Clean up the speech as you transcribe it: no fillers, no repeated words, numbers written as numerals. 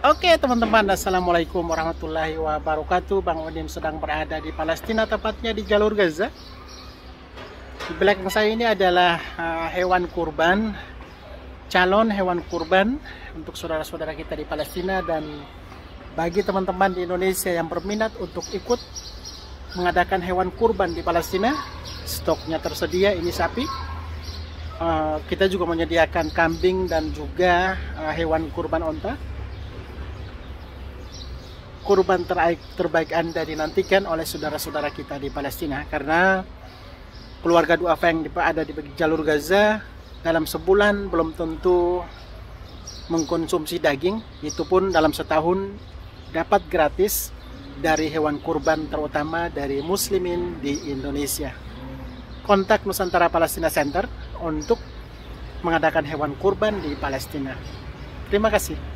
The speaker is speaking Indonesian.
Oke teman-teman, assalamualaikum warahmatullahi wabarakatuh. Bang Odim sedang berada di Palestina, tepatnya di jalur Gaza. Di belakang saya ini adalah hewan kurban, calon hewan kurban untuk saudara-saudara kita di Palestina, dan bagi teman-teman di Indonesia yang berminat untuk ikut mengadakan hewan kurban di Palestina, stoknya tersedia. Ini sapi. Kita juga menyediakan kambing dan juga hewan kurban onta. Kurban terbaik Anda dinantikan oleh saudara-saudara kita di Palestina, karena keluarga duafa yang ada di jalur Gaza dalam sebulan belum tentu mengkonsumsi daging. Itu pun dalam setahun dapat gratis dari hewan kurban, terutama dari muslimin di Indonesia. Kontak Nusantara Palestina Center untuk mengadakan hewan kurban di Palestina. Terima kasih.